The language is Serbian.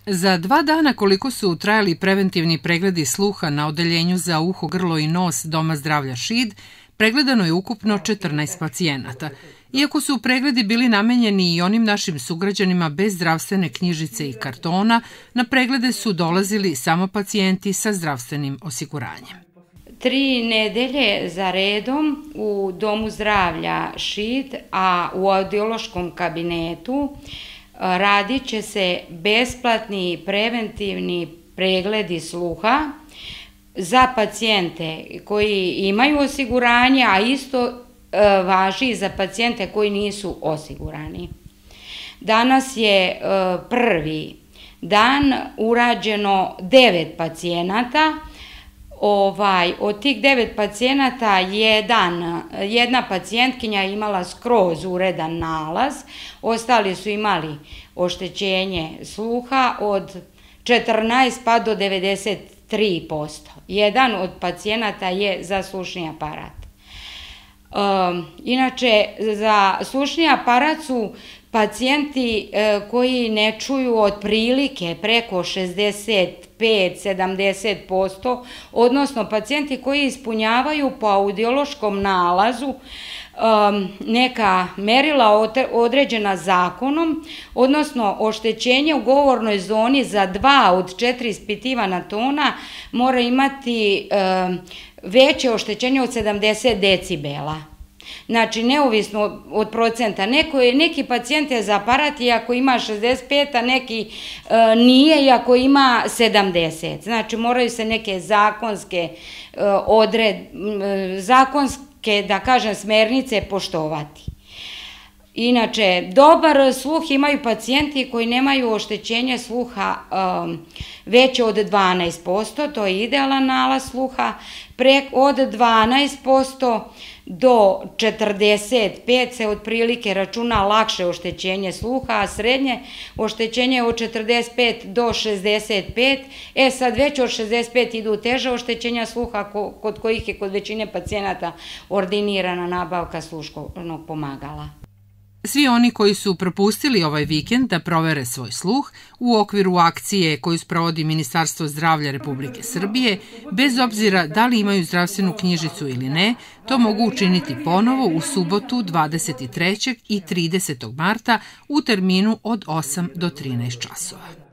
Za 2 dana koliko su trajali preventivni pregledi sluha na odeljenju za uho, grlo i nos Doma zdravlja Šid, pregledano je ukupno 14 pacijenata. Iako su pregledi bili namenjeni i onim našim sugrađanima bez zdravstvene knjižice i kartona, na preglede su dolazili samo pacijenti sa zdravstvenim osiguranjem. 3 nedelje za redom u Domu zdravlja Šid, a u audiološkom kabinetu radit će se besplatni preventivni pregledi sluha za pacijente koji imaju osiguranje, a isto važi i za pacijente koji nisu osigurani. Danas je prvi dan, urađeno 9 pacijenata. Od tih 9 pacijenata jedna pacijentkinja imala skroz uredan nalaz, ostali su imali oštećenje sluha od 14 pa do 93%. Jedan od pacijenata je za slušni aparat. Inače, za slušni aparat su pacijenti koji ne čuju otprilike preko 65-70%, odnosno pacijenti koji ispunjavaju po audiološkom nalazu neka merila određena zakonom, odnosno oštećenje u govornoj zoni za 2 od 4 ispitivana tona mora imati veće oštećenje od 70 decibela. Znači, neovisno od procenta. Neki pacijent je za aparat iako ima 65, a neki nije iako ima 70. Znači, moraju se neke zakonske, da kažem, smernice poštovati. Inače, dobar sluh imaju pacijenti koji nemaju oštećenje sluha veće od 12%, to je idealan nalaz sluha, od 12% do 45% se otprilike računa lakše oštećenje sluha, a srednje oštećenje je od 45 do 65. Sad već od 65 idu teža oštećenja sluha, kod kojih je kod većine pacijenata ordinirana nabavka slušnog pomagala. Svi oni koji su propustili ovaj vikend da provere svoj sluh u okviru akcije koju sprovodi Ministarstvo zdravlja Republike Srbije, bez obzira da li imaju zdravstvenu knjižicu ili ne, to mogu učiniti ponovo u subotu 23. i 30. marta u terminu od 8 do 13 časova.